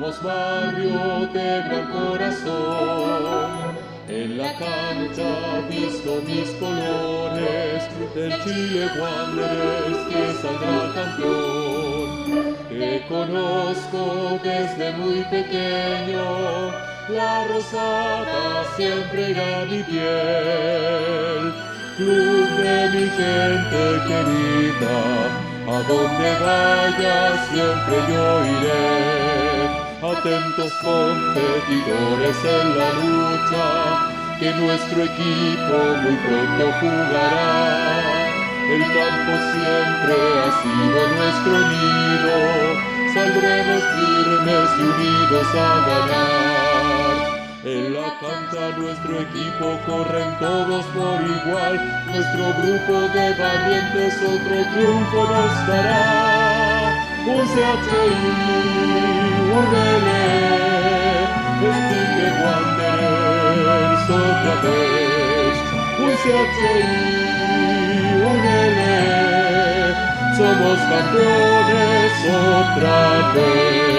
Somos barrio de gran corazón. En la cancha visto mis colores, del Chile Wanderers que saldrá campeón. Te conozco desde muy pequeño, la rosada siempre irá a mi piel. Club de mi gente querida, a donde vayas siempre yo iré. Atentos competidores en la lucha, que nuestro equipo muy pronto jugará. El campo siempre ha sido nuestro nido, saldremos firmes y unidos a ganar. En la cancha nuestro equipo corren todos por igual, nuestro grupo de valientes otro triunfo nos dará. Un CHI, un L, Chile Wanderers otra vez. Un CHI, un L, somos campeones otra vez.